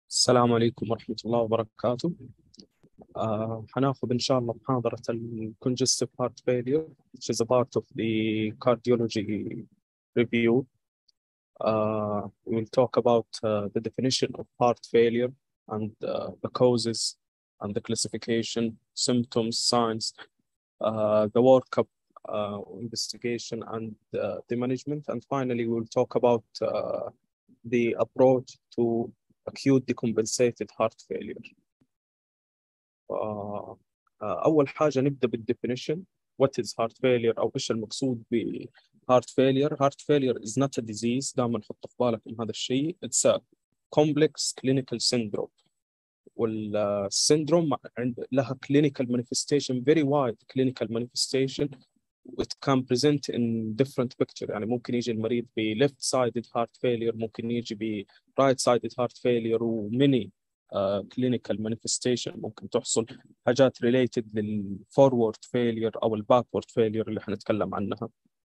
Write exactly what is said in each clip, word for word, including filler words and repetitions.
السلام عليكم ورحمة الله وبركاته. آه حناخذ إن شاء الله محاضرة ال Congestive Heart Failure, which is a part of the cardiology review. Uh, we'll talk about uh, the definition of heart failure and uh, the causes and the classification, symptoms, signs, uh, the workup, uh, investigation, and uh, the management. And finally, we'll talk about uh, the approach to acute decompensated heart failure. آه، آه، أول حاجة نبدأ بالدefinition. What is heart failure أو إيش المقصود ب heart failure. Heart failure is not a disease. دائما حط في بالكم هذا الشيء. It's a complex clinical syndrome. والسيندروم عند لها clinical manifestation, very wide clinical manifestation. It can present in different picture. يعني ممكن يجي المريض ب left sided heart failure, ممكن يجي ب right sided heart failure و many uh, clinical manifestation. ممكن تحصل حاجات related لل forward failure أو ال backward failure اللي حنتكلم عنها.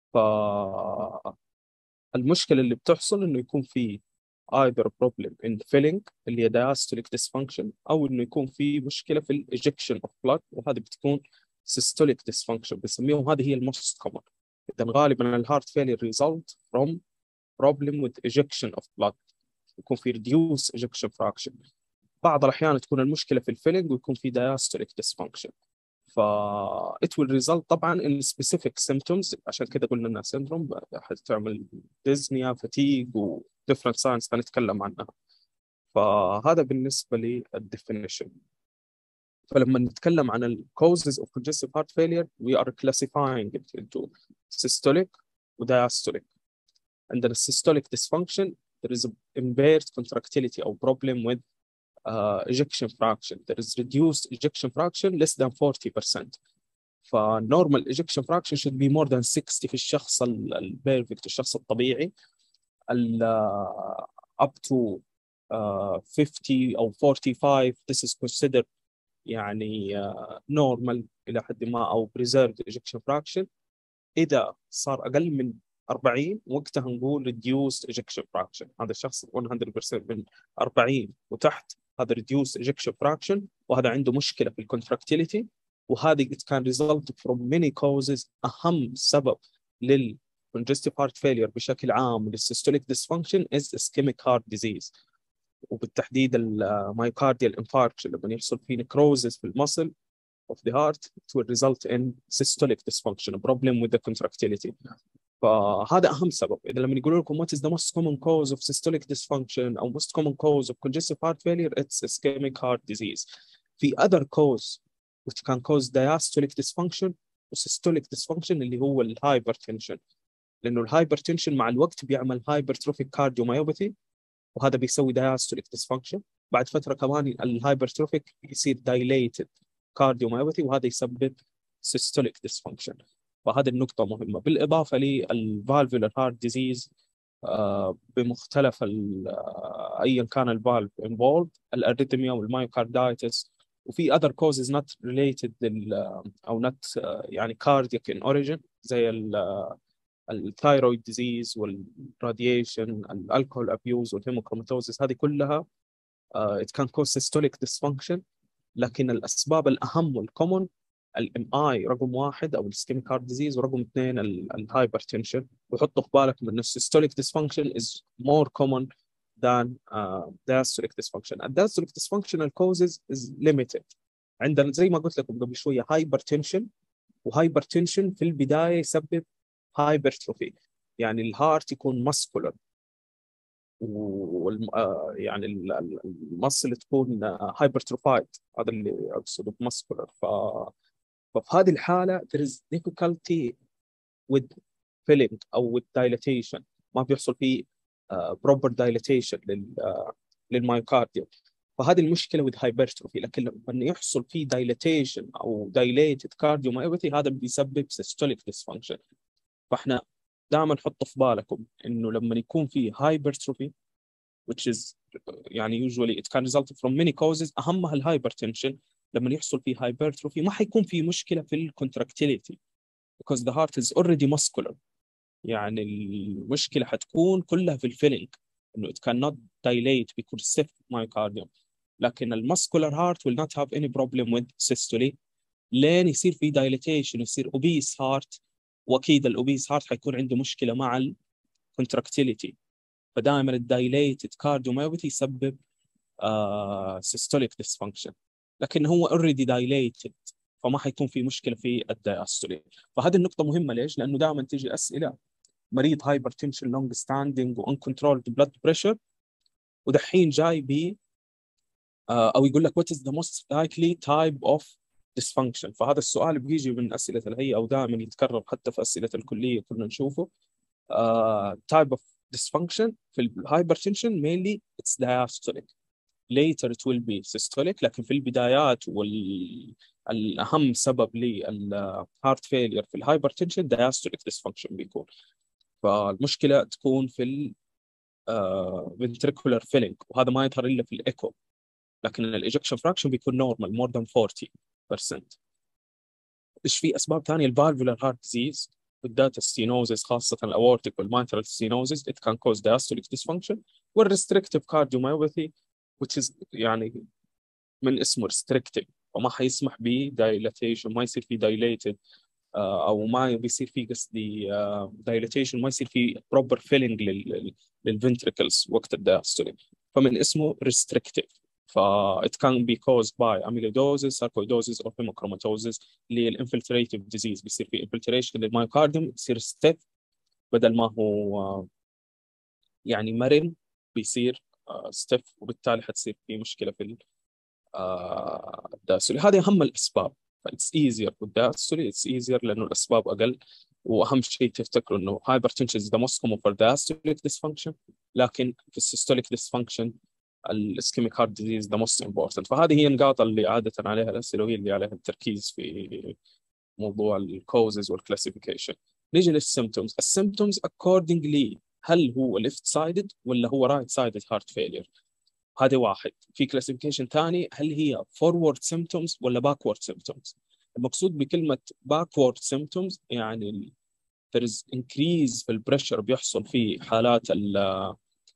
فالمشكلة اللي بتحصل إنه يكون في either problem in filling اللي هي diastolic dysfunction، أو إنه يكون في مشكلة في ال ejection of blood، وهذه بتكون systolic dysfunction. بنسميهم هذه هي ال most common. إذا غالبا ال heart failure result from problem with ejection of blood، يكون في reduced ejection fraction. بعض الأحيان تكون المشكلة في الفيلنج ويكون في diastolic dysfunction. ف it will result طبعا in specific symptoms. عشان كذا قلنا انها سيندروم حتعمل dyspnea, fatigue و different signs هنتكلم عنها. فهذا بالنسبة للديفينيشن. فلما نتكلم عن ال causes of congestive heart failure, we are classifying it into systolic و diastolic. عندنا systolic dysfunction, there is impaired contractility أو problem with uh, ejection fraction. There is reduced ejection fraction less than forty percent. فالنورمال ejection fraction should be more than sixty في الشخص البيرفكت، الشخص الطبيعي. ال uh, up to uh, fifty أو forty-five this is considered يعني uh, normal إلى حد ما أو preserved ejection fraction. إذا صار أقل من أربعين وقتها نقول reduced ejection fraction. هذا الشخص one hundred percent من أربعين وتحت هذا reduced ejection fraction، وهذا عنده مشكلة في الكونتراكتيليتي. وهذه it can result from many causes. أهم سبب لل congestive heart failure بشكل عام للsystolic dysfunction is ischemic heart disease، وبالتحديد المايوكارديال infarction. لما يحصل فيه necrosis في المسل of the heart, it will result in systolic dysfunction, a problem with the contractility. فهذا أهم سبب. إذا لما يقولوا لكم what is the most common cause of systolic dysfunction أو most common cause of congestive heart failure, it's ischemic heart disease. في other cause which can cause diastolic dysfunction و systolic dysfunction اللي هو الهايبرتنشن، لأنه الهايبرتنشن مع الوقت بيعمل hypertrophic cardiomyopathy، وهذا بيسوي diastolic dysfunction. بعد فترة كمان الهايبرتروفيك يصير dilated cardiomyopathy، وهذا يسبب systolic dysfunction. فهذه النقطة مهمة. بالإضافة للفالفولار هارت ديزيز بمختلف أيا كان الفالف involved، الأريثميا والمايوكاردايتس. وفي other causes not related لل أو not يعني cardiac in origin زي الثايرويد ديزيز والراديشن، الالكول ابيوز والهيموكروماتوزيس. هذه كلها uh, it can cause systolic dysfunction. لكن الاسباب الاهم والكومن الام اي رقم واحد او الاسكيميك هارت ديزيز، ورقم اثنين الهايبرتنشن. وحطوا في بالكم ان السيستوليك dysfunction is more common than uh, diastolic dysfunction. الدياستوليك dysfunctional causes is limited. عندنا زي ما قلت لكم قبل شويه هايبرتنشن، وهايبرتنشن في البدايه يسبب هايبرتروفي، يعني الهارت يكون ماسكولر، وال يعني المصل تكون هايبرتروفايد. هذا اللي اقصده بماسكولر. ف ففي هذه الحاله there is difficulty with filling او with dilatation. ما بيحصل فيه uh, proper dilatation لل uh, للمايوكارديوم. فهذه المشكله with hypertrophy. لكن لما يحصل فيه dilatation او dilated cardiomyopathy هذا بيسبب systolic dysfunction. فاحنا دائما حطوا في بالكم انه لما يكون في hypertrophy which is يعني usually it can result from many causes اهمها الهايبرتنشن. لما يحصل في hypertrophy ما حيكون في مشكله في الكونتراكتيليتي because the heart is already muscular. يعني المشكله حتكون كلها في الفيلينج، إنه it cannot dilate بيكون stiff myocardium. لكن المسكولار هارت will not have any problem with systole لين يصير في dilatation يصير obese heart، وأكيد الأوبيس هارت حيكون عنده مشكلة مع الكونتراكتيليتي، فدائما الدايليتد كارديوميوباثي يسبب آه systolic dysfunction، لكن هو already dilated فما حيكون في مشكلة في الدايستولي. فهذه النقطة مهمة. ليش؟ لأنه دائما تيجي أسئلة مريض هايبرتنشن لونج ستاندينج وانكنترولد بلاد بريشر، ودحين جاي ب آه أو يقول لك what is the most likely type of dysfunction. فهذا السؤال بيجي من أسئلة الهيئة أو دائما يتكرر حتى في أسئلة الكلية كنا نشوفه. uh, type of dysfunction في الهايبرتنشن mainly it's diastolic, later it will be systolic، لكن في البدايات والأهم سبب للهارت فيلير في الهايبرتنشن diastolic dysfunction بيكون. فالمشكلة تكون في ال uh, ventricular filling، وهذا ما يظهر إلا في الإيكو، لكن الإيجكشن فراكشن بيكون نورمال more than forty percent. إيش في أسباب ثانية؟ الفالفولار هارت ديزيز والداتا ستينوزيس، خاصة الأورتيك والميترال ستينوزيس it can cause diastolic dysfunction، والrestrictive cardiomyopathy which is يعني من اسمه restrictive وما حيسمح ب dilatation، ما يصير في dilated آه أو ما بيصير في قصدي آه dilatation، ما يصير في proper filling لل للventricles وقت الدايستولي، فمن اسمه restrictive. ف it can be caused by amyloidosis, sarcoidosis or hemochromatosis اللي هي الانفلتريتيف ديزيز، بيصير في infiltration للمايوكارديوم، يصير ستيف بدل ما هو يعني مرن بيصير ستيف، وبالتالي حتصير في مشكله في الدايستولي. هذه اهم الاسباب. فايتس ايزير والدايستولي اتس ايزير لانه الاسباب اقل، واهم شيء تفتكروا انه hypertension is the most common for diastolic dysfunction، لكن في السيستوليك dysfunction الاسكيميك هارت ديزيز ذا موست امبورتنت. فهذه هي النقاط اللي عاده عليها الاسئله، وهي اللي عليها التركيز في موضوع الكوزز والكلاسيفيكيشن. نيجي للسيمتومز. السيمتومز اكوردنجلي هل هو ليفت سايدد ولا هو رايت سايدد هارت فيلير، هذا واحد. في كلاسيفيكيشن ثاني هل هي فورورد سيمتومز ولا باكورد سيمتومز. المقصود بكلمه باكورد سيمتومز يعني there is increase في البريشر بيحصل في حالات ال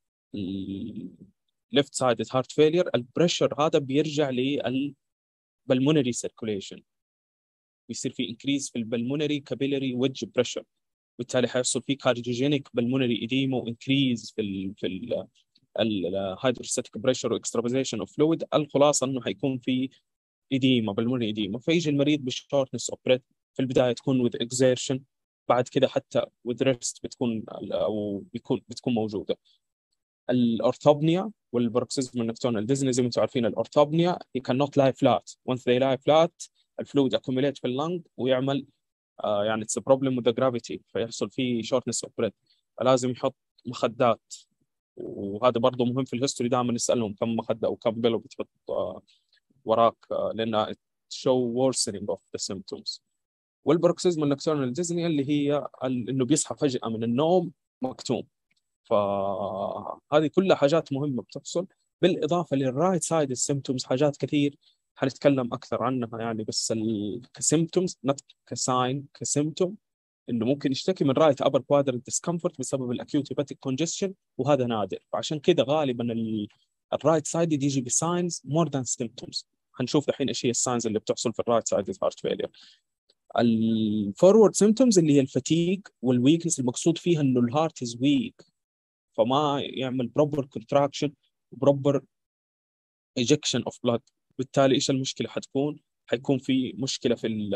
left sided heart failure، البريشر هذا بيرجع للبلمونري circulation، بيصير في increase في البلمونري capillary wedge pressure، بالتالي حيحصل في cardiogenic pulmonary edema و increase في ال في ال الهيدروستاتيك بريشر واكسترافازيشن اوف فلويد. الخلاصه انه حيكون في edema pulmonary edema، فيجي المريض بشورتنس اوف بريث، في البدايه تكون with exertion، بعد كده حتى with rest بتكون او بيكون بتكون موجوده. الأورثوبنيا والبروكسيزم النكتورنال ديزني، زي ما انتم عارفين الأورثوبنيا he cannot lie flat once they lie flat الفلويد accumulate في اللنج ويعمل آه يعني it's a problem with the gravity، فيحصل فيه shortness of breath، فلازم يحط مخدات. وهذا برضه مهم في الهيستوري، دائما نسألهم كم مخدة أو كم بيلو بتحط آه وراك آه لأنها show worsening of the symptoms. والبروكسيزم النكتورنال ديزني اللي هي إنه بيصحى فجأة من النوم مكتوم. فهذه كلها حاجات مهمة بتحصل، بالإضافة للرايت سايد السيمتومز حاجات كثير حنتكلم أكثر عنها يعني، بس كسيمتومز نت كساين كسيمتوم إنه ممكن يشتكي من رايت أبر كوادرنت ديسكمفورت بسبب الأكيوت هيباتيك كونجستشن، وهذا نادر، فعشان كده غالبا الرايت سايد يجي بساينز مور ذان سيمتومز. هنشوف الحين ايش هي الساينز اللي بتحصل في الرايت سايد هارت فيلير. الفورورد سيمتومز اللي هي الفتيج والويكنس، المقصود فيها انه الهارت از ويك، فما يعمل proper contraction proper ejection of blood، بالتالي ايش المشكله حتكون؟ حيكون في مشكله في ال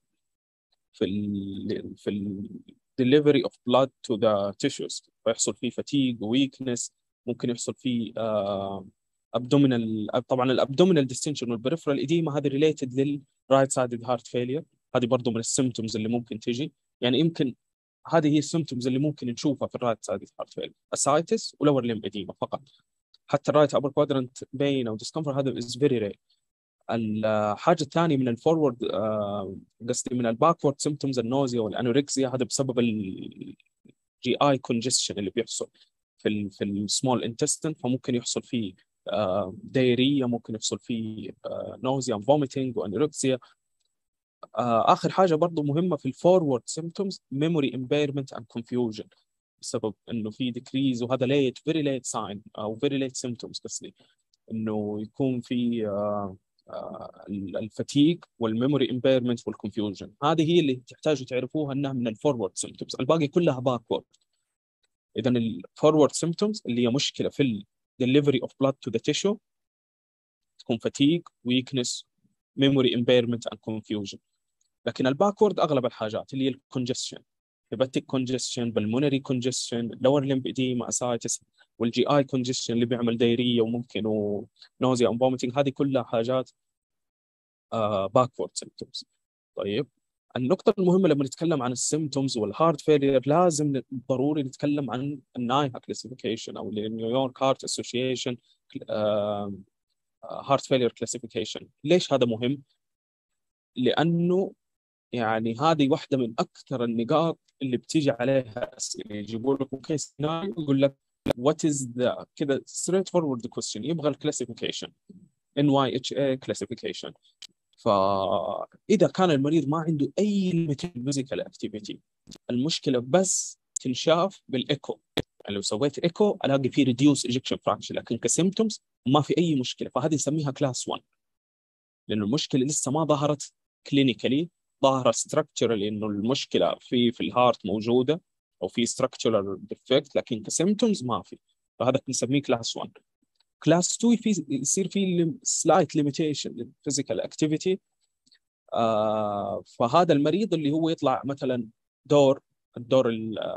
في ال في ال delivery of blood to the tissues، فيحصل فيه fatigue weakness، ممكن يحصل فيه uh, abdominal، طبعا الابدومينال distension والبريفرال edema هذه related لل right sided heart failure، هذه برضو من السيمتومز اللي ممكن تجي يعني. يمكن هذه هي السيمتومز اللي ممكن نشوفها في الرايت سايد هارت فيلير، اسايتس ولور ليم اديما فقط. حتى الرايت ابر كوادرنت بين او ديسكمفورت هذا از فيري رير. الحاجه الثانيه من الفورورد قصدي من الباكورد سيمتومز النوزيا والانوركسيا، هذا بسبب الجي اي كونجستشن اللي بيحصل في ال في السمول انتستين، فممكن يحصل فيه دايريا، ممكن يحصل فيه نوزيا فوميتنج وانوركسيا. آخر حاجة برضو مهمة في الفورورد سيمتومز memory impairment and confusion، بسبب انه في ديكريز، وهذا ليت فيري ليت ساين او فيري ليت سيمبتومز قصدي، انه يكون في آه، آه، الفتيج والميموري امبيرمنت والكونفيوجن. هذه هي اللي تحتاجوا تعرفوها انها من الفورورد سيمبتومز، الباقي كلها باكورد. اذا الفورورد سيمبتومز اللي هي مشكله في الدليفري اوف بلاد تو ذا تيشو تكون فتيج، ويكنس، ميموري امبيرمنت اند كونفيوجن. لكن الباكورد اغلب الحاجات اللي هي الكونجستشن، هيباتيك كونجستشن، بالمونري كونجستشن، لور لمب اديما، اسايتس، والجي اي كونجستشن اللي بيعمل دايريه وممكن نوزيا اند فوميتنج، هذه كلها حاجات باكورد سيمبتومز. طيب النقطة المهمة لما نتكلم عن السيمتومز والهارت فيلير لازم ضروري نتكلم عن النايها كلاسيفيكيشن او نيويورك هارت اسوشيشن هارت فيلير كلاسيفيكيشن. ليش هذا مهم؟ لأنه يعني هذه واحدة من أكثر النقاط اللي بتيجي عليها أسئلة، يجيبوا لك كيس سيناريو يقول لك what is the كذا straight forward question، يبغى الكلاسيفيكيشن إن واي إتش إيه classification. فإذا كان المريض ما عنده أي limited physical activity، المشكلة بس تنشاف بالإيكو. يعني لو سويت إيكو ألاقي فيه reduce ejection fraction، لكن كسيمتومز ما في أي مشكلة، فهذه نسميها كلاس واحد، لأنه المشكلة لسه ما ظهرت كلينيكالي، ظاهرة ستراكشرال إنه المشكلة في في الهارت موجودة أو في structural defect، لكن كسيمتومز ما في، فهذا بنسميه كلاس واحد. كلاس اثنين في يصير في سلايت ليميتيشن للفيزيكال اكتيفيتي. آه فهذا المريض اللي هو يطلع مثلا دور الدور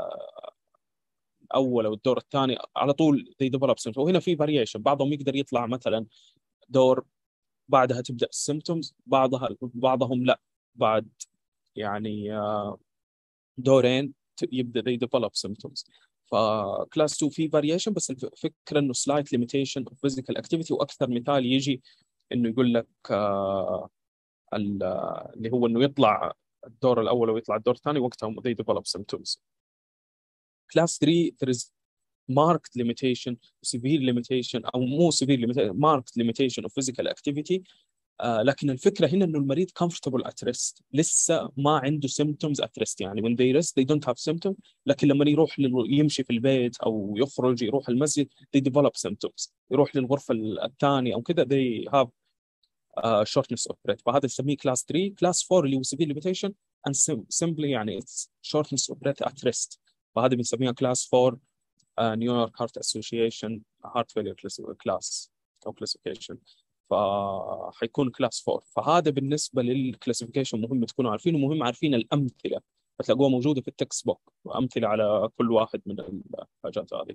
الاول او الدور الثاني على طول they develop symptoms، وهنا في فاريشن، بعضهم يقدر يطلع مثلا دور بعدها تبدا السيمتومز، بعضها بعضهم لا، بعد يعني آه، دورين يبدا they develop symptoms. فكلاس اثنين في فاريشن، بس الفكره انه سلايت ليميتيشن اوف فيزيكال اكتيفيتي. واكثر مثال يجي انه يقول لك آه اللي هو انه يطلع الدور الاول ويطلع الدور الثاني، وقتها they develop symptoms. كلاس ثلاثة there is marked limitation, severe limitation او مو severe limitation، marked limitation of physical activity. آه لكن الفكره هنا انه المريض comfortable at rest، لسه ما عنده symptoms at rest. يعني when they rest they don't have symptoms، لكن لما يروح يمشي في البيت او يخرج يروح المسجد they develop symptoms، يروح للغرفه الثانيه او كذا they have uh, shortness of breath. فهذا نسميه كلاس ثلاثة. كلاس أربعة اللي هو severe limitation and simply يعني it's shortness of breath at rest، فهذا بنسميها كلاس أربعة نيويورك هارت اسوشيشن هارت فيلير كلاس او كلاسيفيكيشن، فحيكون كلاس أربعة. فهذا بالنسبه للكلاسيفيكيشن مهم تكونوا عارفين، ومهم عارفين الامثله، بتلاقوها موجوده في التكست بوك، وامثله على كل واحد من الحاجات هذه.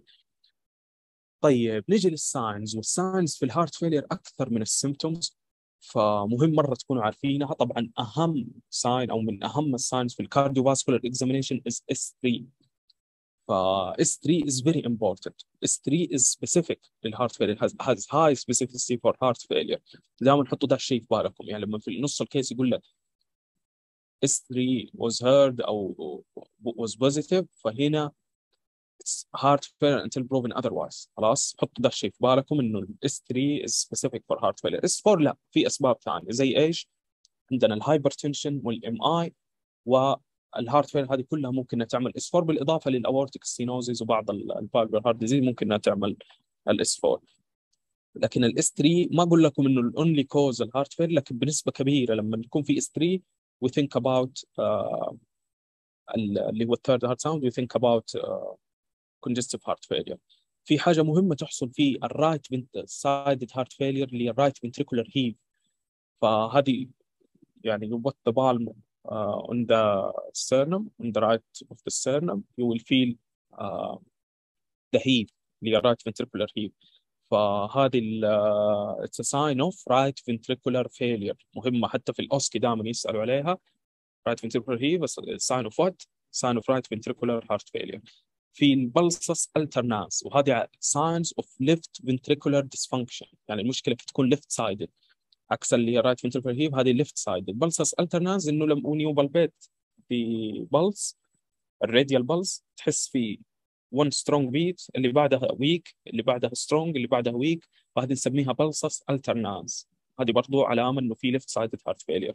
طيب نيجي للساينز، والساينز في الهارت فيلير اكثر من السيمتومز، فمهم مره تكونوا عارفينها. طبعا اهم ساين او من اهم الساينز في الكارديوفاسكولار اكزامينيشن از اس ثلاثة. ف اس ثلاثة is very important. اس ثلاثة is specific للهارت فيلير، has, has high specificity for heart failure. دائما حطوا ده الشيء في بالكم، يعني لما في نص الكيس يقول لك اس ثلاثة was heard او was positive، فهنا it's heart failure until proven otherwise. خلاص حطوا ده الشيء في بالكم انه اس ثلاثة is specific for heart failure. اس أربعة لا، في اسباب ثانيه زي ايش؟ عندنا الهايبرتنشن والام اي والهارت فيلر، هذه كلها ممكن انها تعمل اس أربعة، بالاضافه للاورتيك ستينوزيس وبعض الفالفر هارت ديزيز ممكن انها تعمل الاس أربعة. لكن الاس ثلاثة ما اقول لكم انه الاونلي كوز الهارت فيلر، لكن بنسبه كبيره لما يكون في اس ثلاثة we think about uh, اللي هو الثيرد هارت ساوند we think about uh, congestive heart failure. في حاجه مهمه تحصل في الرايت سايدد هارت فيلير اللي هي الرايت ventricular heave. فهذه يعني you put the palm uh, on the sternum, on the right of the sternum, you will feel uh, the heave اللي هي right ventricular heave. فهذه ال uh, it's a sign of right ventricular failure، مهمة حتى في الأوسكي دائما يسألوا عليها right ventricular heave بس sign of what؟ sign of right ventricular heart failure. في البلسس alternans، وهذه signs of left ventricular dysfunction، يعني المشكلة تكون left sided عكس اللي هي رايت فنتريكولار هيف، هذه ليفت سايد. البلسس الترناز انه لما يو بالبيت في بلس الراديال بلس تحس في one strong beat، اللي بعدها ويك، اللي بعدها strong، اللي بعدها ويك، وهذه نسميها بلسس الترناز. هذه برضو علامه انه في ليفت سايد هارت فيلير.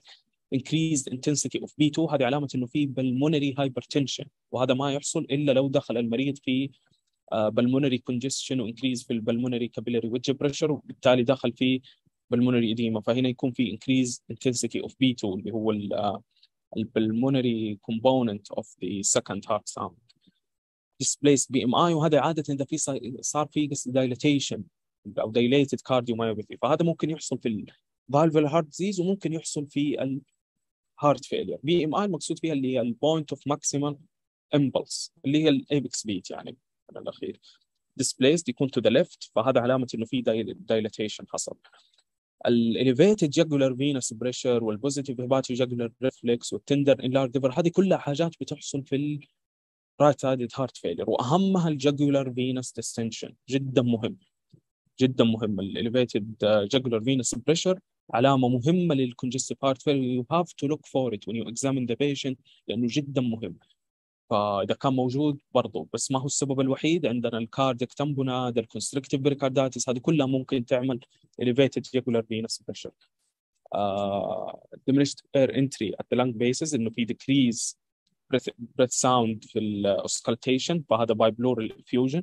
increased intensity of بي تو، هذه علامة إنه في pulmonary hypertension، وهذا ما يحصل إلا لو دخل المريض في uh, pulmonary congestion و increase في pulmonary capillary wedge pressure، وبالتالي دخل في pulmonary edema. فهنا يكون في increased intensity of بي تو اللي هو ال uh, pulmonary component of the second heart sound. displaced بي إم آي، وهذا عادة إذا في صار في dilatation أو dilated cardiomyopathy، فهذا ممكن يحصل في ال valvular heart disease وممكن يحصل في ال heart failure. بي إم آي المقصود فيها اللي هي ال point of maximum impulse اللي هي ال apex beat يعني من الأخير. displaced يكون to the left، فهذا علامة إنه في dilatation حصل. ال elevated jugular venous pressure وال positive hepatojugular reflex وال tender enlarged liver، هذه كلها حاجات بتحصل في ال right sided heart failure، وأهمها ال jugular venous distension، جدا مهم جدا مهم. ال elevated jugular venous pressure علامة مهمة لل congestive heart failure. you have to look for it when you examine the patient لأنه جدا مهم. فإذا كان موجود برضو، بس ما هو السبب الوحيد. عندنا الكارديك تمبوناد، الكونستريكتيف بريكاردايتس، هذه كلها ممكن تعمل elevated jugular venous pressure. uh, diminished air entry at the lung bases، إنه في decrease breath, breath sound في الأوسكالتيشن، فهذا by pleural effusion.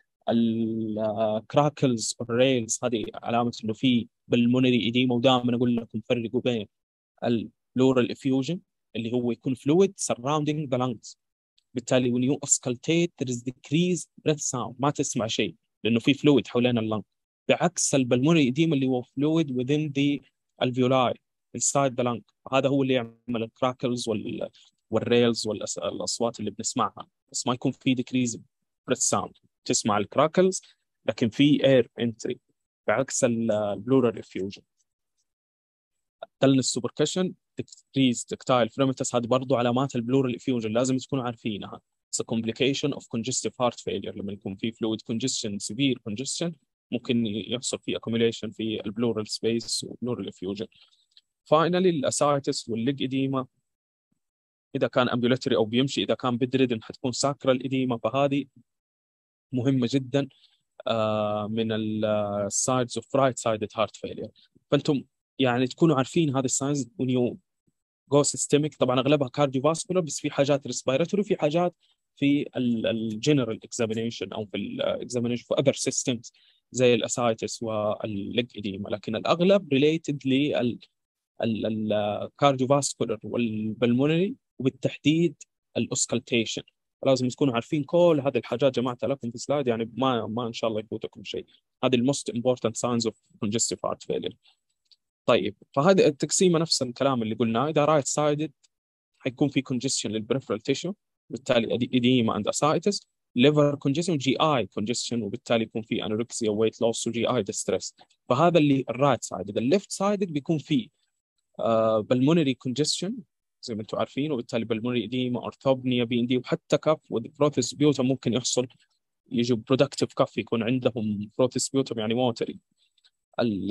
الكراكلز والريلز هذه علامة إنه في بالمونري إديما، ودائما أقول لكم فرقوا بين البلورال إفيوجن اللي هو يكون fluid surrounding the lungs، بالتالي when you auscultate there is decreased breath sound، ما تسمع شيء لأنه في fluid حوالين اللنج، بعكس البلمونري إديما اللي هو fluid within the alveoli inside the lung. هذا هو اللي يعمل الكراكلز وال والريلز والأصوات اللي بنسمعها، بس ما يكون في decreased breath sound، تسمع الكراكلز لكن في air entry بعكس البلورال effusion. dullness supercussion decreased tactile fremitus، هذه برضو علامات البلورال effusion لازم تكونوا عارفينها. it's a complication of congestive heart failure، لما يكون في fluid congestion severe congestion ممكن يحصل في accumulation في البلورال space وبلورال effusion. finally الاسايتس والليج إديما، إذا كان ambulatory أو بيمشي، إذا كان bedridden حتكون sacral إديما، فهذه مهمة جدا من ال sides of right sided heart failure. فأنتم يعني تكونوا عارفين هذه الساينز when you go systemic. طبعا أغلبها cardiovascular، بس في حاجات respiratory، في حاجات في ال general examination أو في ال examination for other systems زي الأسايتس والليج إديما، لكن الأغلب related لل ال cardiovascular والبلمونري، وبالتحديد الأوسكالتيشن. لازم تكونوا عارفين كل هذه الحاجات جمعتها لكم في سلايد، يعني ما ما إن شاء الله يفوتكم شيء. هذه ال most important signs of congestive heart failure. طيب، فهذه التقسيمة نفس الكلام اللي قلناه. إذا رايت سايدد حيكون في congestion للبريفرال تيشو، بالتالي edema and ascites. liver congestion، جي اي congestion، وبالتالي يكون في anorexia weight loss وجي اي distress. فهذا اللي الرايت سايدد. الليفت سايدد بيكون فيه uh, pulmonary congestion زي ما انتم عارفين، وبالتالي pulmonary edema، orthopnea، بي ان دي، وحتى كف وبروث سبيوتم ممكن يحصل، يجوا productive كف يكون عندهم بروث سبيوتم يعني موتري. ال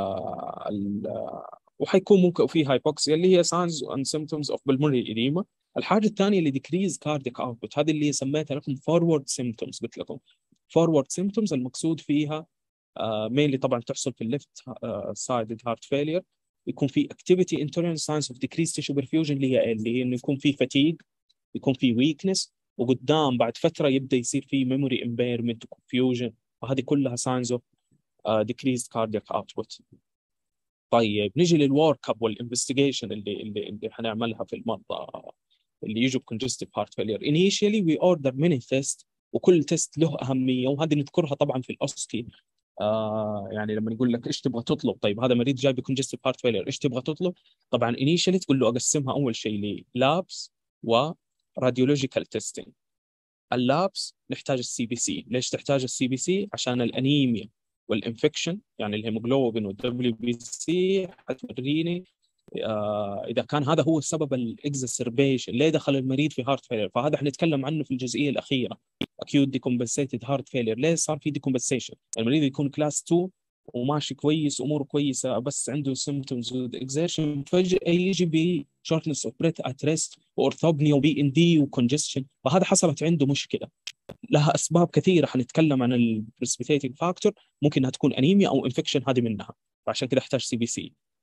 ال وحيكون ممكن في هايبوكسيا اللي هي signs and symptoms of pulmonary edema. الحاجة الثانية اللي decrease cardiac output، هذه اللي سميتها لكم forward symptoms. قلت لكم forward symptoms المقصود فيها uh, mainly طبعا تحصل في الليفت uh, sided heart failure. يكون في activity intolerance signs of decreased tissue perfusion اللي هي اللي هي انه يكون في fatigue، يكون في weakness، وقدام بعد فترة يبدأ يصير في memory impairment confusion، وهذه كلها signs of uh, decreased cardiac output. طيب نيجي للورك اب والانفستيجيشن اللي اللي اللي حنعملها في المرضى اللي يجوا بكونجستيف هارت فيلير. initially we order many tests، وكل تيست له اهميه، وهذه نذكرها طبعا في الاوسكي. آه يعني لما يقول لك ايش تبغى تطلب، طيب هذا مريض جاي بكونجستيف هارت فيلير ايش تبغى تطلب؟ طبعا initially تقول له اقسمها اول شيء للابس وراديولوجيكال تيستينج. اللابس نحتاج السي بي سي. ليش تحتاج السي بي سي؟ عشان الانيميا والانفكشن، يعني الهيموجلوبين والدبليو بي سي حتوريني آه اذا كان هذا هو السبب الاكزاسربيشن، ليه دخل المريض في هارت فيلير. فهذا حنتكلم عنه في الجزئيه الاخيره. اكيوت ديكومبنسيتد هارت فيلير، ليه صار في ديكومبنسيشن؟ المريض يكون كلاس اثنين وماشي كويس اموره كويسه، بس عنده سيمبتومز اكزيرشن، فجاه يجي ب شورتنس اوف بريث ات ريست واورثوبنيا وبي ان دي وكونجستشن، فهذا حصلت عنده مشكله. لها اسباب كثيره، حنتكلم عن البريسبيتيتنج فاكتور، ممكن انها تكون انيميا او انفكشن، هذه منها. فعشان كذا احتاج سي بي سي.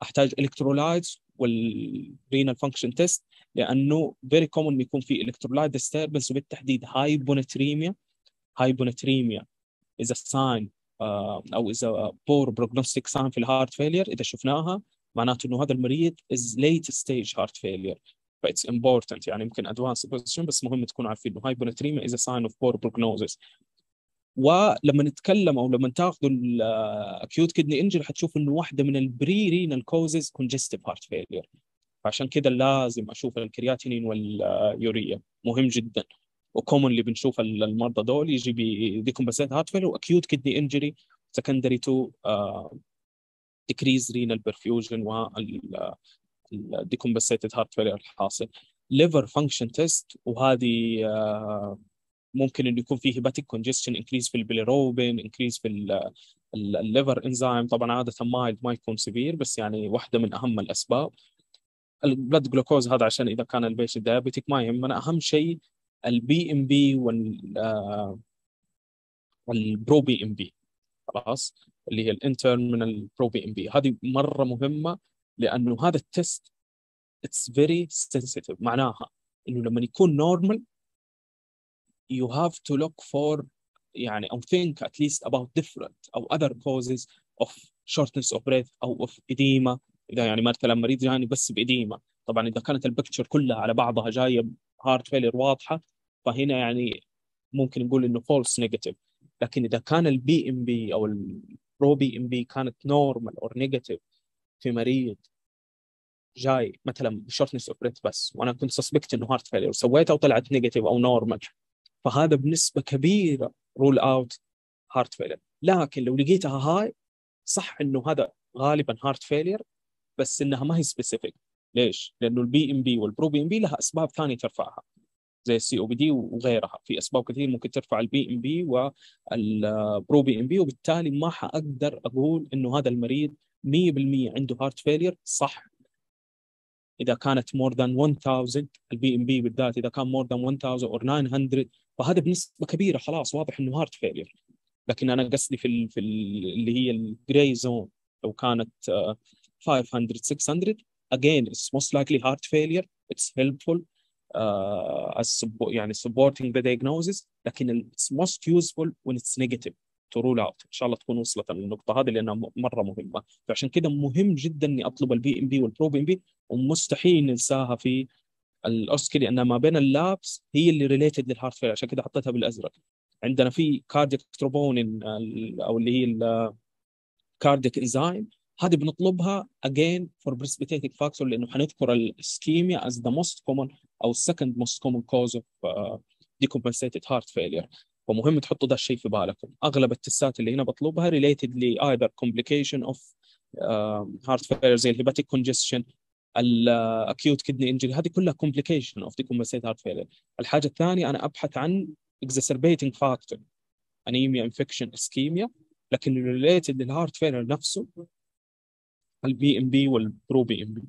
احتاج الكترولايتس والرينال فانكشن تيست، لانه فيري كومن يكون في الكترولايت ديستربنس، وبالتحديد هايبوناتريميا. هايبوناتريميا اذا ساين او اذا بور بروجنوستيك ساين في الهارت فيلير، اذا شفناها معناته انه هذا المريض از ليت ستيج هارت فيلير. فايتس امبورتنت، يعني يمكن ادفانس بوزيشن، بس مهم تكونوا عارفين انه هايبوناتريميا از ساين اوف بور بروجنوزس. ولما نتكلم او لما تاخذوا الاكيوت كدني انجري حتشوف انه واحده من البري رينال كوزز كونجستيف هارت فيلير. فعشان كده لازم اشوف الكرياتينين واليوريا، مهم جدا. وكومنلي بنشوف المرضى دول يجي بديكومبنسيت هارت فيلير واكيوت كدني انجري سكندري تو decrease renal perfusion والديكومبنسيتد هارت فيلير الحاصل. liver function test، وهذه uh, ممكن انه يكون فيه هيباتيك كونجستشن، انكريز في البيليروبين، انكريز في الليفر انزيم. طبعا عاده مايلد ما يكون سيفير، بس يعني واحده من اهم الاسباب. البلد جلوكوز هذا عشان اذا كان البيشنت دايابيتيك ما يهمنا، اهم شيء البي ام بي وال والبرو بي ام بي، خلاص، اللي هي الانترن من البرو بي ام بي. هذه مره مهمه، لانه هذا التست اتس فيري سنسيتيف. معناها انه لما يكون نورمال you have to look for يعني او think at least about different او other causes of shortness of breath او of edema. اذا يعني مثلا مريض جاني بس بإديمة، طبعا اذا كانت البكتشر كلها على بعضها جايه هارت فيلير واضحه، فهنا يعني ممكن نقول انه فولس نيجاتيف. لكن اذا كان البي ام بي او البرو بي ام بي كانت نورمال او نيجاتيف في مريض جاي مثلا شورتنس اوف بريث بس، وانا كنت سسبكت انه هارت فيلير وسويتها وطلعت نيجاتيف او نورمال، فهذا بنسبه كبيره رول اوت هارت فيلير. لكن لو لقيتها هاي، صح انه هذا غالبا هارت فيلير، بس انها ما هي سبيسيفيك. ليش؟ لانه البي ام بي والبرو بي ام بي لها اسباب ثانيه ترفعها، زي السي او بي دي وغيرها. في اسباب كثير ممكن ترفع البي ام بي والبرو بي ام بي، وبالتالي ما حاقدر اقول انه هذا المريض مية بالمية عنده هارت فيلير. صح اذا كانت مور ذان ألف البي ام بي بالذات، اذا كان مور ذان ألف او تسعمية، فهذا بنسبه كبيره خلاص واضح انه هارت فيلير. لكن انا قصدي في ال في ال اللي هي الجراي زون، لو كانت uh, خمسمية ستمية again it's most likely heart failure. It's helpful uh, as support, يعني supporting the diagnosis. لكن it's most useful when it's negative to rule out. ان شاء الله تكون وصلت النقطه هذه لانها مره مهمه. فعشان كذا مهم جدا اني اطلب البي ام بي والبرو بي ام بي، ومستحيل ننساها في الاوسكي، لان ما بين اللابس هي اللي ريليتد للهارت فيلير، عشان كذا حطيتها بالازرق. عندنا في كاردياك تروبونين او اللي هي الكاردياك انزيم، هذه بنطلبها again for precipitating factor، لانه حنذكر الاسكيميا as the most common او second most common cause of uh, decompensated heart failure. فمهم تحطوا ده الشيء في بالكم. اغلب التستات اللي هنا بطلبها related ل either complication of uh, heart failure زي الهيباتيك congestion، الاكيوت كدني انجري، هذه كلها complication of decompensated heart failure. الحاجه الثانيه انا ابحث عن exacerbating factor، انيميا، انفكشن، اسكيميا. لكن الريليتد للهارت فيلر نفسه البي ام بي والبرو بي ام بي.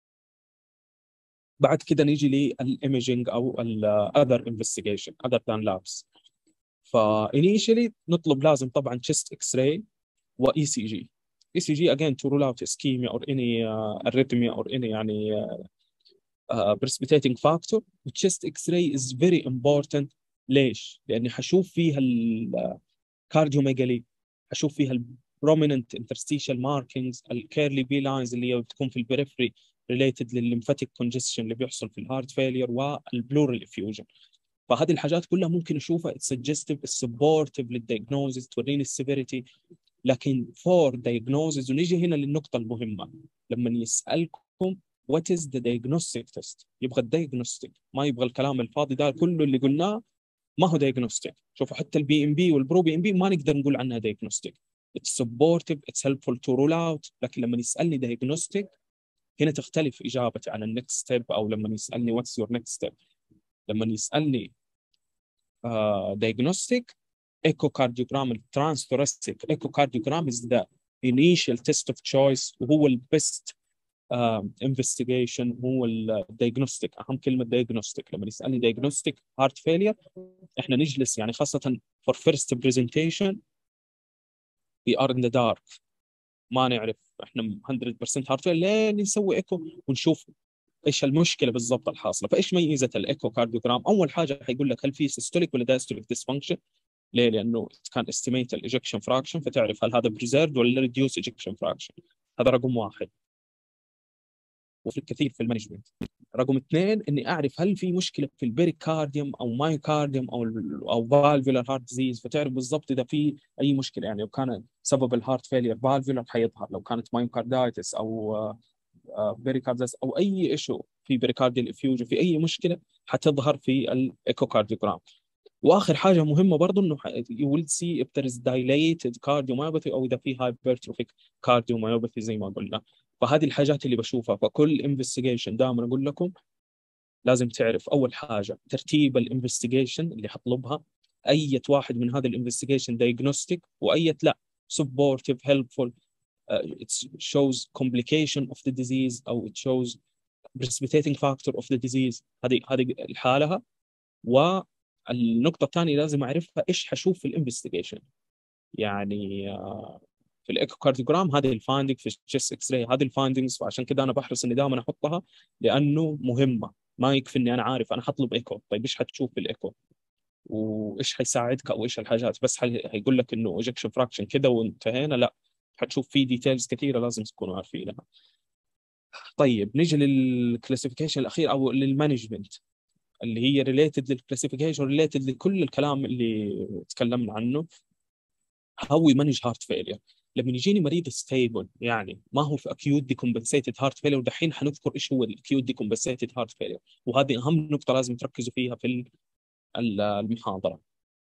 بعد كده نيجي للايميجينج او الاذر انفستيجيشن اذر ذان لابس. فانيشلي نطلب لازم طبعا تشيست اكس راي واي سي جي. اي سي جي again to rule out ischemia or any uh, arrhythmia or any يعني uh, uh, precipitating factor. التشيست اكس راي is very important. ليش؟ لاني حشوف فيها الكارديوميجالي، حشوف فيها البروميننت انترستيشال ماركينجز، الكيرلي بي لاينز اللي هي بتكون في البريفري ريليتد للليمفاتيك كونجستشن اللي بيحصل في الهارت فيلير، والبلورال افيوجن. فهذه الحاجات كلها ممكن اشوفها سجستيف سبورتيف للدايجنوزز، توريني السيفيريتي. لكن فور دايجنوزز، ونيجي هنا للنقطه المهمه، لما يسالكم وات از ذا دايجنوستيك تيست، يبغى الدايجنوستيك، ما يبغى الكلام الفاضي ده كله اللي قلناه. ما هو دايجنوستيك. شوفوا حتى البي ام بي والبرو بي ام بي ما نقدر نقول عنها دايجنوستيك. اتس سبورتيف، اتس هيلبفول تو رول اوت. لكن لما يسالني دايجنوستيك، هنا تختلف اجابتي عن النكست ستيب. او لما يسالني واتس يور نكست ستيب، لما يسالني دايجنوستيك ايكوكارديوجرام، الترانس ثوراسيك ايكوكارديوجرام از ذا initial test of choice، وهو البيست انفستيجيشن، هو الدايجنوستيك. اهم كلمه دايجنوستيك. لما يسالني دايجنوستيك هارت فيلير، احنا نجلس يعني خاصه for first presentation we are in the dark، ما نعرف احنا مية بالمية هارت فيلير لين نسوي ايكو ونشوف ايش المشكله بالضبط الحاصله. فايش ميزه الايكو كارديوجرام؟ اول حاجه حيقول لك هل في سيستوليك ولا دايستوليك ديسفانكشن. ليه؟ لانه كان استيميت الايجكشن فراكشن، فتعرف هل هذا بريزيرد ولا ريديوس ايجكشن فراكشن. هذا رقم واحد، وفي الكثير في المانجمنت. رقم اثنين، اني اعرف هل في مشكله في البيريكارديوم او مايوكارديوم او او فالفولار هارت ديزيز، فتعرف بالضبط اذا في اي مشكله. يعني لو كان سبب الهارت فيلير فالفولار حيظهر، لو كانت مايوكاردايتس او بيريكاردايتس او اي ايشو في بيريكارديال افيوجن، في اي مشكله حتظهر في الايكوكارديوجرام. واخر حاجه مهمه برضه انه you will see if there is dilated cardiomyopathy او اذا في hypertrophic cardiomyopathy زي ما قلنا. فهذه الحاجات اللي بشوفها. فكل انفستيجيشن دائما اقول لكم لازم تعرف اول حاجه ترتيب الانفستيجيشن اللي حطلبها، اي واحد من هذا الانفستيجيشن diagnostic واي لا supportive helpful. uh, it shows complication of the disease او it shows precipitating factor of the disease. هذه هذه لحالها. والنقطه الثانيه لازم اعرفها ايش حشوف في الانفستيجيشن. يعني آه، في الايكوكارديوجرام هذه الفايندنج، في الشيست اكس راي هذه الفايندنجز. فعشان كذا انا بحرص اني دائما احطها لانه مهمه. ما يكفي اني انا عارف انا حطلب ايكو، طيب ايش حتشوف في الايكو وايش حيساعدك او ايش الحاجات؟ بس حيقول لك انه ايجكشن فراكشن كذا وانتهينا؟ لا، حتشوف فيه ديتيلز كثيره لازم تكونوا عارفينها. طيب نيجي للكلاسيفيكيشن الاخير او للمانجمنت اللي هي ريليتد للكلاسيفيكيشن، ريليتد لكل الكلام اللي تكلمنا عنه. هو مانج هارت فيلير. لما يجيني مريض ستيبل، يعني ما هو في اكيوت ديكومبنسيتد هارت فيلير، ودحين حنذكر ايش هو الاكيوت ديكومبنسيتد هارت فيلير، وهذه اهم نقطه لازم تركزوا فيها في المحاضره.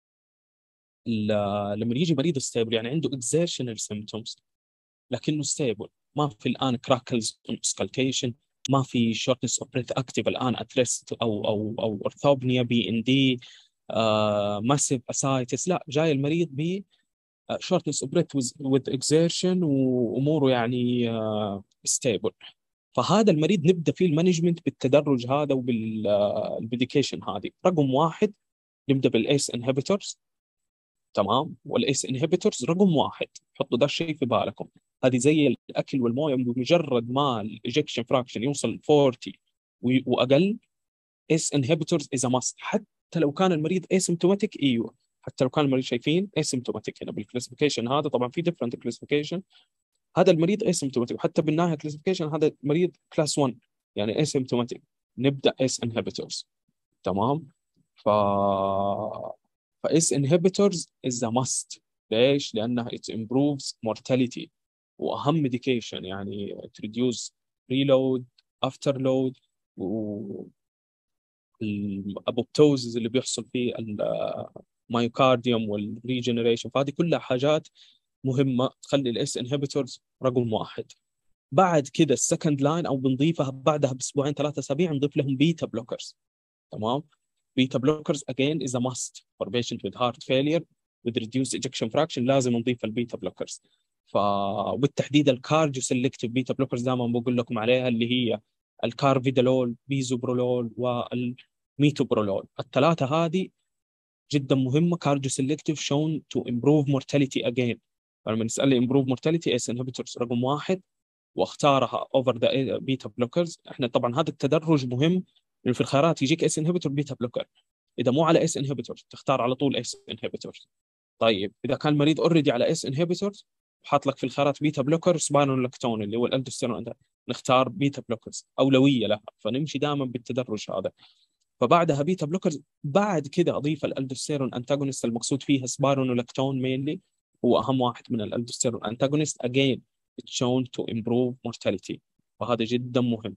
لما يجي مريض ستيبل يعني عنده اكزيرشنال سيمبتومز لكنه ستيبل، ما في الان كراكلز اسكالكيشن، ما في شورتنس اوف بريث اكتيف الان اتريست او او او ارثوبنيا بي ان دي ماسيف اسايتس. لا، جاي المريض ب شورتنس اوف بريث وذ اكزيرشن واموره يعني ستيبل. فهذا المريض نبدا فيه المانجمنت بالتدرج هذا وبالميديكيشن هذه. رقم واحد نبدا بالايس انهبيتورز. تمام، والايس انهبيتورز رقم واحد، حطوا ده الشيء في بالكم. هذه زي الاكل والمويه، بمجرد ما الايجكشن فراكشن يوصل أربعين واقل اس انهبيتورز از ماست. حتى لو كان المريض اسيمتوماتيك، ايوه حتى لو كان المريض شايفين اسيمتوماتيك هنا بالكلاسيفيكيشن هذا. طبعا في ديفرنت كلاسيفيكيشن، هذا المريض اسيمتوماتيك، وحتى بالنهايه كلاسيفيكيشن هذا مريض كلاس واحد يعني اسيمتوماتيك، نبدا اس انهبيتورز. تمام. ف فاس انهبيتورز از ماست. ليش؟ لانها it improves mortality، واهم ميديكيشن يعني تريديوس ريلود افتر لود، والابوبتوزز اللي بيحصل في المايوكارديوم والريجنريشن. فهذه كلها حاجات مهمه تخلي الاس انهبيتورز رقم واحد. بعد كده السكند لاين او بنضيفها بعدها باسبوعين ثلاثة اسابيع نضيف لهم بيتا بلوكرز. تمام. بيتا بلوكرز again is a must for patient with heart failure with reduced ejection fraction. لازم نضيف البيتا بلوكرز. فبالتحديد الكارديو سيلكتيف بيتا بلوكرز دائما بقول لكم عليها، اللي هي الكارفيدالول، بيزوبرولول، والميتوبرولول. الثلاثه هذه جدا مهمه. كارديو سيلكتيف shown to improve mortality again. فلما نسال improve mortality اس inhibitors رقم واحد، واختارها اوفر ذا بيتا بلوكرز. احنا طبعا هذا التدرج مهم، لانه في الخيارات يجيك اس انهبيتور بيتا بلوكر، اذا مو على اس انهبيتور تختار على طول اس انهبيتور. طيب اذا كان المريض اوريدي على اس انهبيتور حاط لك في الخيارات بيتا بلوكر سبايرونولكتون اللي هو الالدوستيرون، نختار بيتا بلوكرز اولويه لها. فنمشي دائما بالتدرج هذا. فبعدها بيتا بلوكرز، بعد كده اضيف الالدوستيرون انتاجونست المقصود فيها سبايرونولكتون مينلي، هو اهم واحد من الالدوستيرون انتاجونست. again it's shown to improve mortality، وهذا جدا مهم.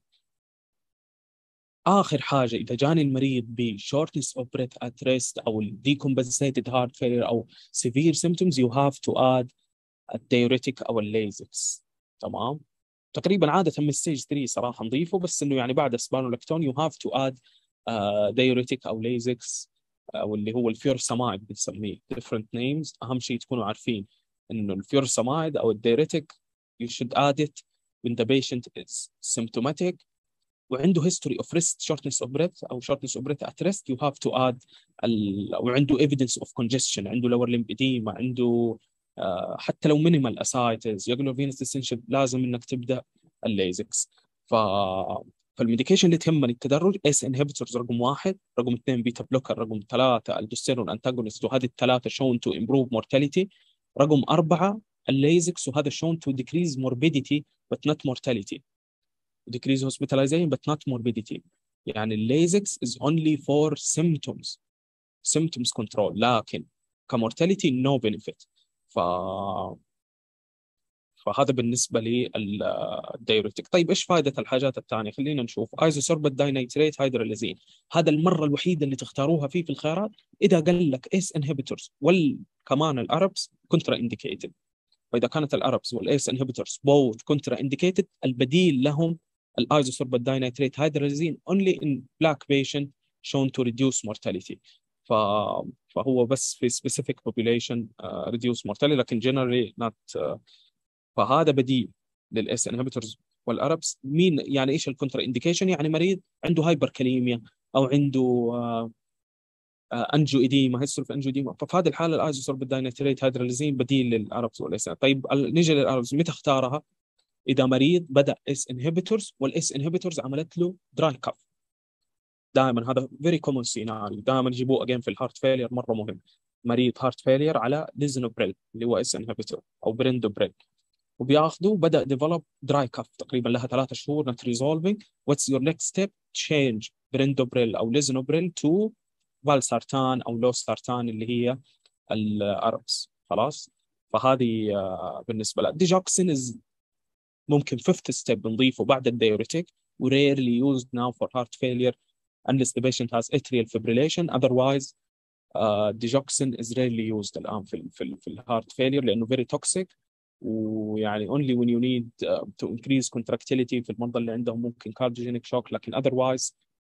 آخر حاجة، إذا جاني المريض ب shortness of breath at rest أو decompensated heart failure أو severe symptoms you have to add الديوريتك أو الليزكس. تمام. تقريبا عادة من ستيج ثلاثة صراحة نضيفه، بس إنه يعني بعد سبانولاكتون you have to add ديوريتك أو ليزكس أو اللي هو الفيورسامايد بنسميه different names. أهم شيء تكونوا عارفين إنه الفيورسامايد أو الديوريتك you should add it when the patient is symptomatic وعنده history of rest shortness of breath أو shortness of breath at rest. you have to add ال... وعنده evidence of congestion، عنده lower limb edema، عنده حتى لو مينيمال اسايتس يقولوا فينس ديستنشن لازم انك تبدا الليزكس. ف فالميديكيشن اللي تهمني التدرج اس انهبيتورز رقم واحد، رقم اثنين بيتا بلوكر، رقم ثلاثه الدوستيرون انتاجونست وهذه الثلاثه شون تو امبروف مورتاليتي، رقم اربعه الليزكس وهذا شون تو ديكريز موربيديتي بت نوت مورتاليتي، decrease hospitalization but not morbidity. يعني الليزكس is only for symptoms symptoms control لكن كمورتاليتي no benefit. ف فهذا بالنسبة للدايوريتك. طيب إيش فائدة الحاجات الثانية؟ خلينا نشوف. ايزوسوربت داينيتريت هيدراليزين، هذا المرة الوحيدة اللي تختاروها فيه في الخيارات إذا قال لك إيس انهبيتورز والكمان الأربس كونترا إنديكيتد. فإذا كانت الأربس والإيس انهبيتورز بوث كونترا إنديكيتد البديل لهم الايزوسوربت داينيتريت هيدراليزين only in black patient shown to reduce mortality. ف... فهو بس في specific population uh, reduce mortality لكن generally not uh, فهذا بديل للاس انهبيتورز والاربس. مين يعني ايش الكونترا انديكيشن؟ يعني مريض عنده هايبركاليميا او عنده آه آه انجو اديما، هيستوري في انجو اديما، ففي هذه الحاله الايزوسوربت داينيتريت هيدراليزين بديل للاربس والاس. طيب نيجي للاربس متى اختارها؟ اذا مريض بدا اس انهبيتورز والاس انهبيتورز عملت له دراي كاف. دائما هذا فيري كومون سيناريو، دائما يجيبوه اجين في الهارت فيلير، مره مهم. مريض هارت فيلير على ليزنوبريل اللي هو اس انهبيتور او بريندوبريل، وبياخذوا بدا ديفلوب دراي كاف تقريبا لها ثلاثة شهور نت ريزولفينج. واتس يور نكست ستيب؟ تشينج بريندوبريل او ليزنوبريل تو فالسارتان او لوسارتان اللي هي الاربس. خلاص. فهذه آه، بالنسبه لها ديجوكسين ممكن fifth step بنضيفه بعد الديوريتيك و rarely used now for heart failure unless the patient has atrial fibrillation. Otherwise uh, digoxin is rarely used الآن في ال في ال في الهارت failure لأنه very toxic، ويعني only when you need uh, to increase contractility في المرضى اللي عندهم ممكن cardiogenic shock، لكن otherwise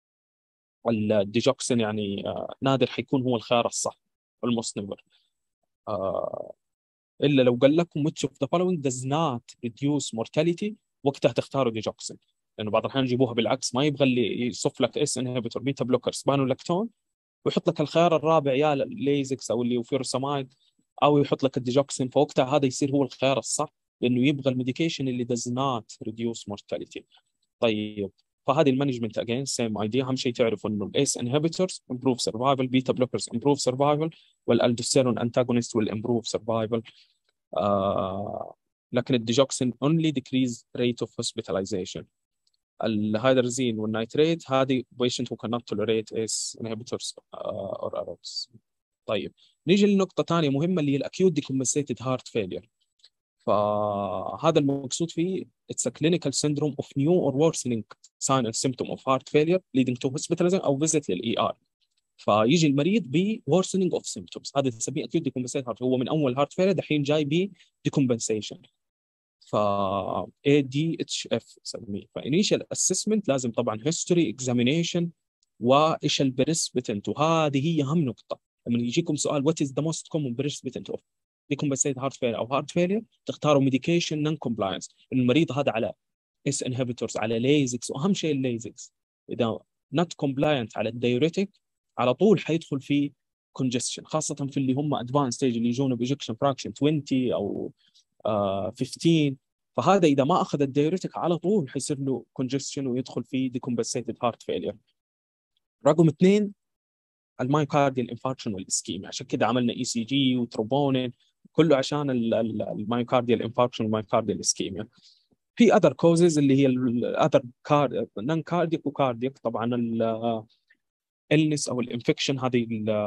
الديجوكسين يعني uh, نادر حيكون هو الخيار الصح المصنبر. uh, الا لو قال لكم which of the following does not reduce mortality وقتها تختاروا ديجوكسين، لانه بعض الاحيان يجيبوها بالعكس، ما يبغى اللي يصف لك اس انهبيتور بيتا بلوكر سبانولاكتون ويحط لك الخيار الرابع يا الليزكس او اللي فيروسامايد او يحط لك الديجوكسين، فوقتها هذا يصير هو الخيار الصح لانه يبغى الميديكيشن اللي does not reduce mortality. طيب فهذه المانجمنت اجين سيم ايديا. اهم شيء تعرفوا انه الايس انهبيتورز امبروف سرفايفل، بيتا بلوكرز امبروف سرفايفل، والالدوستيرون انتاجونست ويل امبروف سرفايفل. آه لكن الديجوكسين only decrease rate of hospitalization. الهيدرزين والنيتريت هذه patient who cannot tolerate ACE inhibitors uh, or ARBs. طيب نيجي لنقطة ثانية مهمة اللي هي الأكيوت decompensated heart failure. فهذا المقصود فيه it's a clinical syndrome of new or worsening sign and symptom of heart failure leading to hospitalization أو visit للإي آر. فيجي المريض ب worsening of symptoms، هذا تسميه acute decompensated heart، هو من أول heart failure دحين جاي ب decompensation. ف إيه دي إتش إف نسميه. فانيشال اسسمنت لازم طبعا هيستوري اكزامينيشن وايش البريسبتنت، وهذه هي اهم نقطه لما يجيكم سؤال وات از ذا موست كومن بريسبتنت اوف ديكومبنسيتد هارت فيلر او هارت فيلر، تختاروا ميديكيشن نون كومبلاينس. المريض هذا على اس انهبيتورز على ليزكس، واهم شيء الليزكس اذا نوت كومبلاينت على الدايوريتك على طول حيدخل في كونجستشن، خاصه في اللي هم ادفانس ستيج اللي يجون بايجكشن فراكشن عشرين او آه خمسة عشر. فهذا اذا ما اخذ الدايوريتك على طول حيصير له كونجستشن ويدخل في ديكومبنسيتد هارت فيلير. رقم اثنين المايوكارديال انفاركشن والاسكيميا، عشان كذا عملنا اي سي جي وتروبونين كله عشان المايوكارديال انفاركشن والمايوكارديال اسكيميا. في اذر كوزز اللي هي الاذر كارد نون كارديك وكارديك، طبعا الالنس او الانفكشن هذه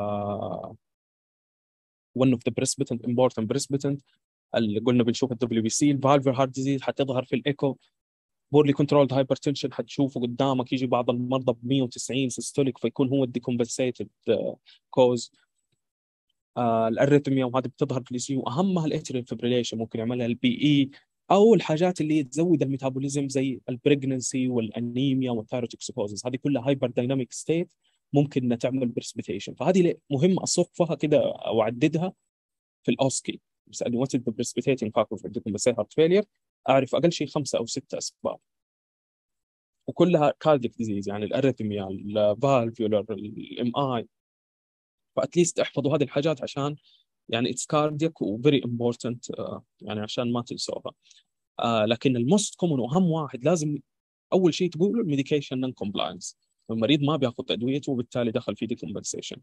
one of the precipitant important precipitant اللي قلنا بنشوف الدبليو بي سي. الفالفر هارت ديزيز حتظهر في الايكو. بورلي كنترولد هايبرتنشن حتشوفه قدامك، يجي بعض المرضى ب مية وتسعين سيستوليك فيكون هو الديكومبنسيتد كوز. الاريثميا وهذه بتظهر في السي، واهمها الاتريال فيبريليشن ممكن يعملها البي اي، او الحاجات اللي تزود الميتابوليزم زي البريجننسي والانيميا والثايروتوكسيكوزيس، هذه كلها هايبر دايناميك ستيت ممكن تعمل بريسبيتيشن. فهذه مهم اصفها كده او اعددها في الاوسكي. بسألني وات ذا بريسبيتيتنج فاكتور في الديكومبنسيتد هارت فيلير، اعرف اقل شيء خمسه او سته اسباب، وكلها كارديك ديزيز يعني الاريثميا الفالفيولر الام اي. فاتليست احفظوا هذه الحاجات عشان يعني اتس كاردياك وفيري امبورتنت، يعني عشان ما تنسوها. آه لكن الموست كومن واهم واحد لازم اول شيء تقوله الميديكيشن نون كومبلاينس، المريض ما بياخذ ادويته وبالتالي دخل في ديكومبنسيشن.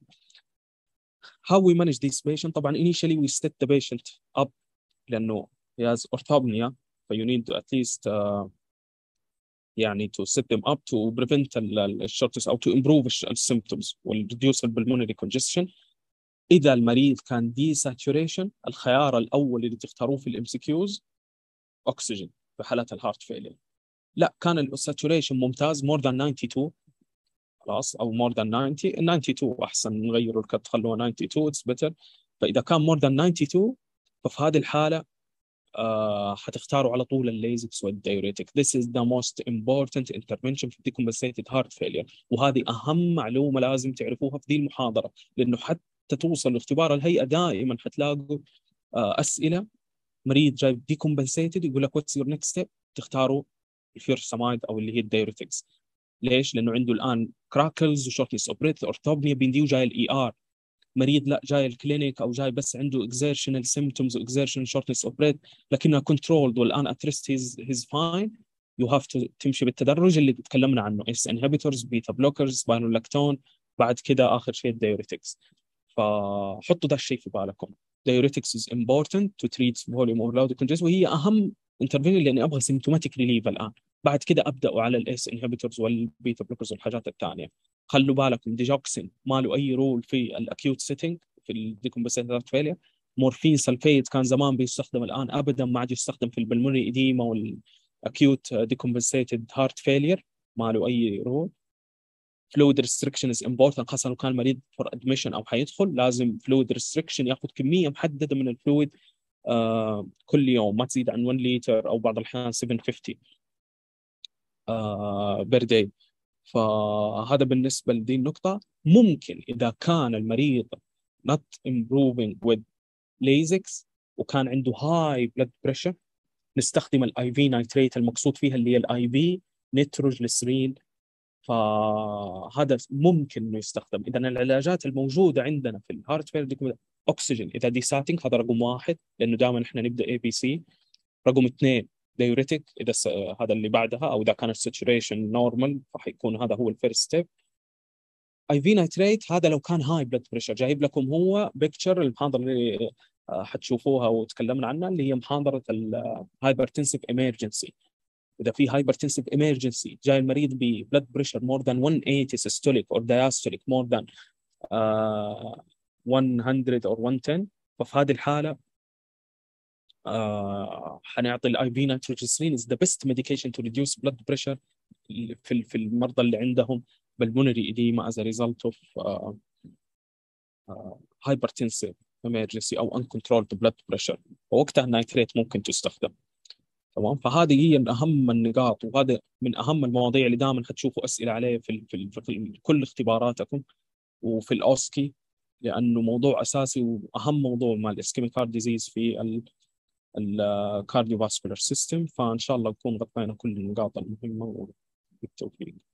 How we manage this patient؟ طبعا initially we set the patient up لانه he has orthopnea, so you need to at least uh, يعني to set them up to prevent الشورتس او to improve السيمبتومز وال reduce البلمونري congestion. اذا المريض كان دي ساتوريشن، الخيار الاول اللي تختاروه في الام سي كيوز اكسجين في حالات الهارت فيلير. لا كان الساتوريشن ممتاز مور ذان اثنين وتسعين خلاص، او مور ذان تسعين، ال اثنين وتسعين احسن، نغيروا الكت خلوها اثنين وتسعين اتس بيتر. فاذا كان مور ذان اثنين وتسعين ففي هذه الحاله آه حتختاروا على طول الليزكس والدايوريتك. This is the most important intervention في decompensated heart failure. وهذه أهم معلومة لازم تعرفوها في ذي المحاضرة، لأنه حتى توصل لاختبار الهيئة دائما حتلاقوا آه أسئلة مريض جاي decompensated يقول لك what's your next step، تختاروا الفيورسامايد أو اللي هي الدايوريتكس. ليش؟ لأنه عنده الآن كراكلز وشورتنس اوف بريث، اورثوبنيا، بينديو جاي الاي ار. مريض لا جاي الكلينيك او جاي بس عنده exertional symptoms و exertional shortness of breath لكنها controlled والان at rest he's, he's fine. you have to تمشي بالتدرج اللي تكلمنا عنه، اس inhibitors، بيتا بلوكرز، سباينولاكتون، بعد كده اخر شيء الدايوريتكس. فحطوا ده الشيء في بالكم. diuretics is important to treat volume overload congestion، وهي اهم intervention لاني ابغى symptomatic relief الان. بعد كده ابداوا على الاس inhibitors والبيتا بلوكرز والحاجات الثانيه. خلوا بالكم ديجوكسين ما له اي رول في الاكيوت سيتنج في الديكومبنسيتد هارت فيلير. مورفين سلفيت كان زمان بيستخدم، الان ابدا ما عاد يستخدم في البلمونري اديما والاكيوت ديكومبنسيتد هارت فيلير، ما له اي رول. فلويد ريستريكشن از امبورتنت، خاصه لو كان المريض فور ادميشن او حيدخل لازم فلويد ريستريكشن، ياخذ كميه محدده من الفلويد آه كل يوم ما تزيد عن واحد لتر او بعض الاحيان سبعمية وخمسين آه بير داي. فهذا بالنسبة لدي النقطة. ممكن إذا كان المريض not improving with lasix وكان عنده high blood pressure نستخدم الاي في نايتريت، المقصود فيها اللي هي الاي في نيتروجليسرين. فهذا ممكن انه يستخدم. اذا العلاجات الموجوده عندنا في الهارت فيلر دي اكسجين اذا دي ساتنج، هذا رقم واحد لانه دائما احنا نبدا اي بي سي. رقم اثنين دايوريتك اذا س... هذا اللي بعدها، او اذا كان الساتوريشن نورمال فحيكون هذا هو الفيرست ستيب. اي في نايتريت هذا لو كان هاي بلاد بريشر. جايب لكم هو بيكتشر المحاضره اللي حتشوفوها وتكلمنا عنها اللي هي محاضره الهايبرتنسيف امرجنسي. اذا في هايبرتنسيف امرجنسي جاي المريض ببلاد بريشر مور ذان مية وثمانين سيستوليك اور دايستوليك مور ذان مية or مية وعشرة، ففي هذه الحاله آه حنعطي الاي في نيتروجليسرين از ذا بيست ميديكيشن تو ريديوس بلاد بريشر في في المرضى اللي عندهم بالمونري اديما از ريزلت اوف هايبرتنسيف امرجنسي او uncontrolled blood pressure، ووقتها النايتريت ممكن تستخدم. تمام. فهذه هي من اهم النقاط، وهذا من اهم المواضيع اللي دائما حتشوفوا اسئله عليه في, في, في كل اختباراتكم وفي الاوسكي، لانه موضوع اساسي واهم موضوع مع الاسكيميك هارت ديزيز في الكارديو فاسكولار سيستم. فان شاء الله نكون غطينا كل النقاط المهمه، وبالتوفيق.